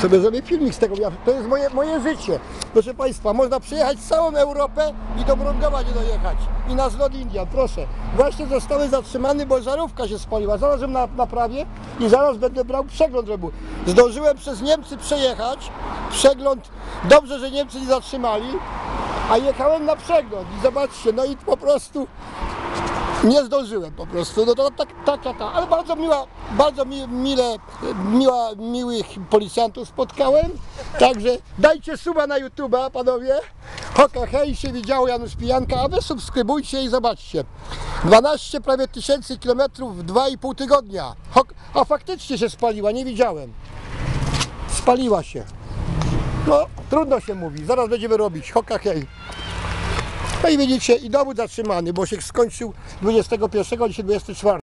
sobie zrobię filmik z tego, to jest moje życie. Proszę Państwa, można przejechać całą Europę i do Mrągowa nie dojechać. I na zlot Indian, proszę. Właśnie zostały zatrzymany, bo żarówka się spaliła. Zaraz ją naprawię i zaraz będę brał przegląd robił. Zdążyłem przez Niemcy przejechać. Przegląd, dobrze, że Niemcy nie zatrzymali, a jechałem na przegląd i zobaczcie, no i po prostu nie zdążyłem po prostu, no to taka, ale bardzo miłych policjantów spotkałem, także dajcie suba na YouTube'a, panowie, hoka hej, się widziało, Janusz Pijanka, a wy subskrybujcie i zobaczcie, 12 prawie tysięcy kilometrów w 2,5 tygodnia, a faktycznie się spaliła, nie widziałem, spaliła się, no trudno się mówi, zaraz będziemy robić, hoka hej. No i widzicie, i dowód zatrzymany, bo się skończył 21, dzisiaj 24.